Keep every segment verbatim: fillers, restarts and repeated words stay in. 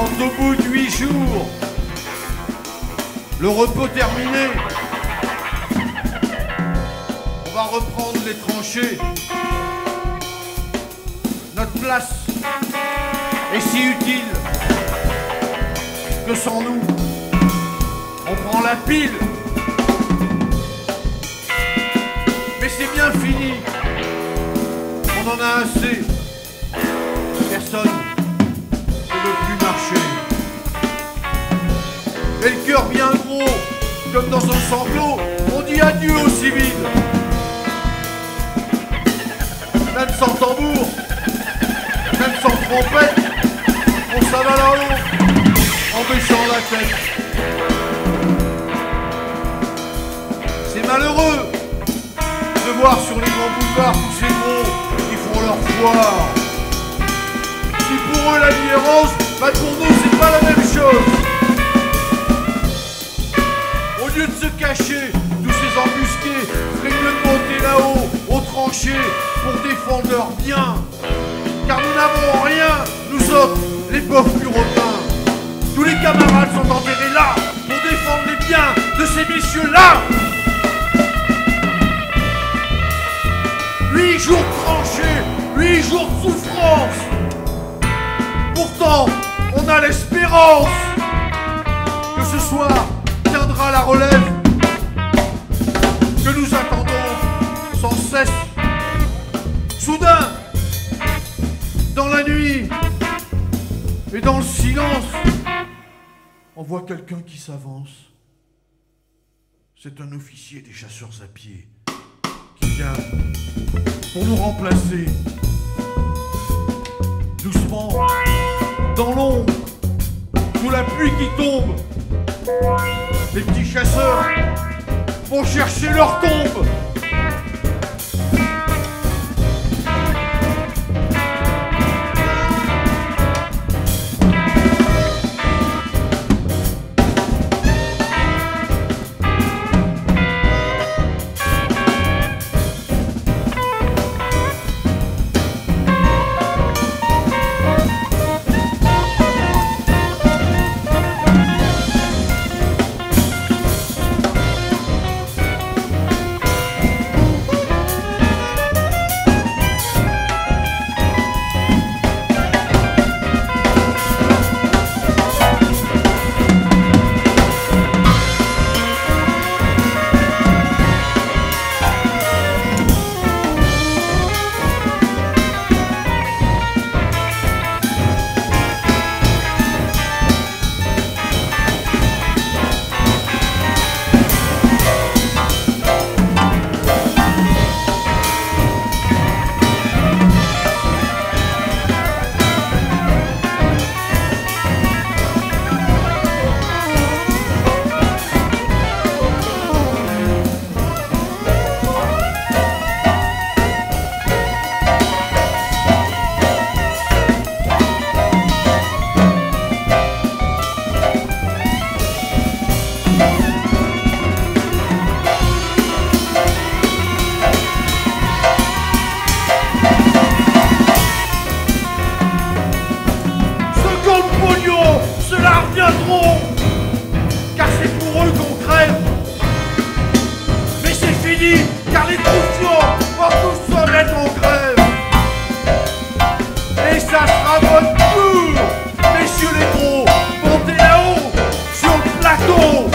Quand au bout de huit jours, le repos terminé, on va reprendre les tranchées. Notre place est si utile que sans nous, on prend la pile. Mais c'est bien fini, on en a assez. Personne ne veut plus marcher. Et le cœur bien gros, comme dans un sanglot, on dit adieu aux civils. Même sans tambour, même sans trompette, on s'en va là-haut, en baissant la tête. C'est malheureux de voir sur les grands boulevards tous ces gros qui font leur foire. Si pour eux la vie est rose, bah pour nous c'est pas la même chose. Au lieu de se cacher, tous ces embusqués feraient mieux de monter là-haut, aux tranchées, pour défendre leurs biens. Car nous n'avons rien, nous autres, les pauvres purotins. Tous les camarades sont enterrés là, pour défendre les biens de ces messieurs-là. Huit jours tranchés, huit jours de souffrance. Pourtant, on a l'espérance que ce soir viendra la relève que nous attendons sans cesse. Soudain, dans la nuit et dans le silence, on voit quelqu'un qui s'avance. C'est un officier des chasseurs à pied qui vient pour nous remplacer. Doucement, dans l'ombre, sous la pluie qui tombe, les petits chasseurs vont chercher leur tombe. Car c'est pour eux qu'on crève. Mais c'est fini, car les troufions vont tous se mettre en grève. Et ça sera votre tour, messieurs les gros, montez là-haut, sur le plateau.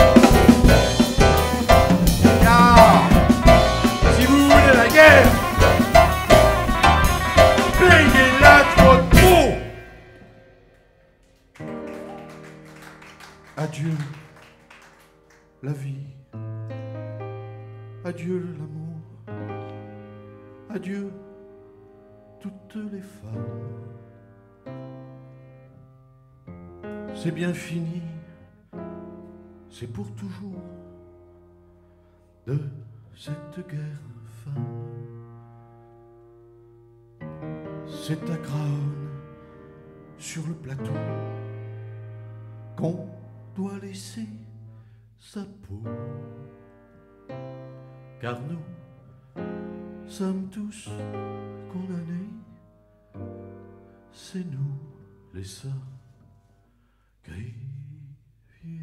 Car, si vous voulez la guerre, payez-la de votre peau. Adieu, la vie. Adieu, l'amour. Adieu, toutes les femmes. C'est bien fini, c'est pour toujours de cette guerre infâme. C'est à Graonne, sur le plateau, qu'on doit laisser sa peau, car nous sommes tous condamnés, c'est nous les seuls greffier.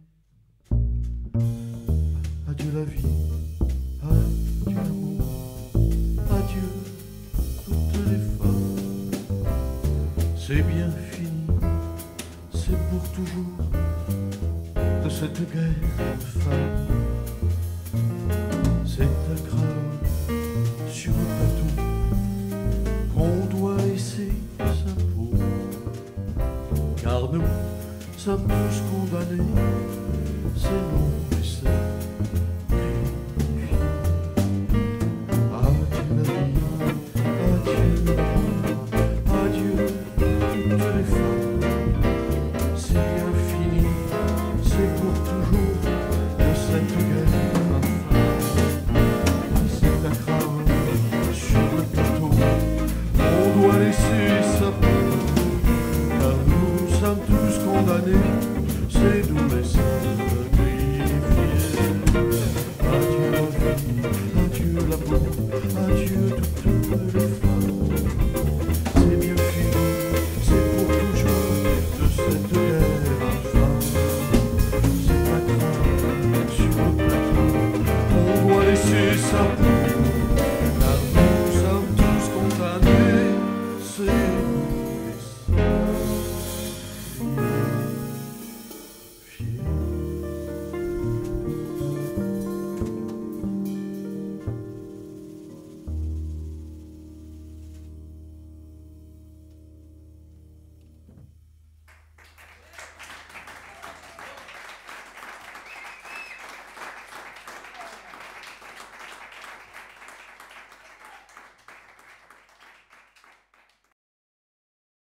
Adieu la vie, adieu l'amour, adieu toutes les femmes. C'est bien fini, c'est pour toujours de cette guerre infâme. C'est un crâne sur un plateau qu'on doit laisser s'impôt. Car nous sommes tous condamnés, c'est nous et c'est greffier. Adieu la vie, adieu l'amour, adieu toutes les femmes. C'est bien fini, c'est pour toujours de cette guerre infâme. C'est un crâne sur le plateau qu'on doit laisser sa peau. Car nous sommes tous condamnés, c'est nous les seuls greffiers. Adieu la vie, adieu l'amour, adieu toutes les femmes. C'est bien fini, c'est pour toujours de cette guerre infâme. C'est un crâne sur le plateau qu'on doit laisser sa peau.